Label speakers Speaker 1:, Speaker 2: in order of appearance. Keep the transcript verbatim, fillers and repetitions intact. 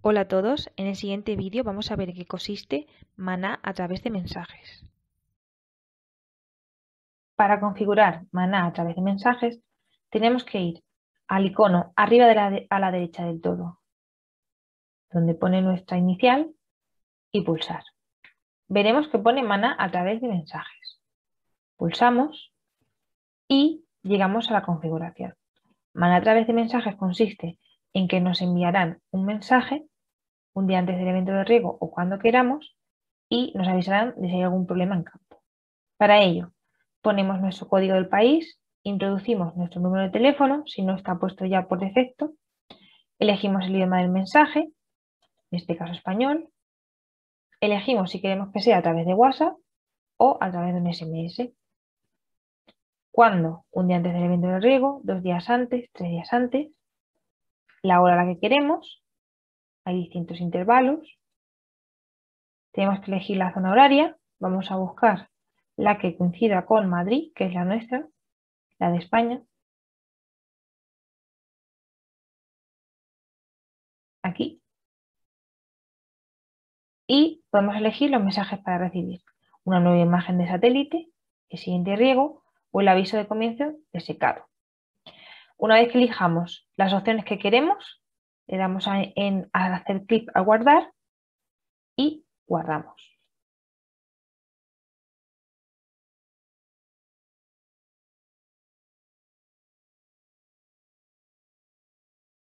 Speaker 1: Hola a todos, en el siguiente vídeo vamos a ver en qué consiste Maná a través de mensajes.
Speaker 2: Para configurar Maná a través de mensajes, tenemos que ir al icono arriba de la de- a la derecha del todo, donde pone nuestra inicial, y pulsar. Veremos que pone Maná a través de mensajes. Pulsamos y llegamos a la configuración. Maná a través de mensajes consiste en que nos enviarán un mensaje un día antes del evento de riego o cuando queramos y nos avisarán de si hay algún problema en campo. Para ello, ponemos nuestro código del país, introducimos nuestro número de teléfono, si no está puesto ya por defecto, elegimos el idioma del mensaje, en este caso español, elegimos si queremos que sea a través de WhatsApp o a través de un S M S. ¿Cuándo? Un día antes del evento de riego, dos días antes, tres días antes, la hora a la que queremos, hay distintos intervalos, tenemos que elegir la zona horaria, vamos a buscar la que coincida con Madrid, que es la nuestra, la de España, aquí, y podemos elegir los mensajes para recibir: una nueva imagen de satélite, el siguiente riego o el aviso de comienzo de secado. Una vez que elijamos las opciones que queremos, le damos a, en, a hacer clic a guardar y guardamos.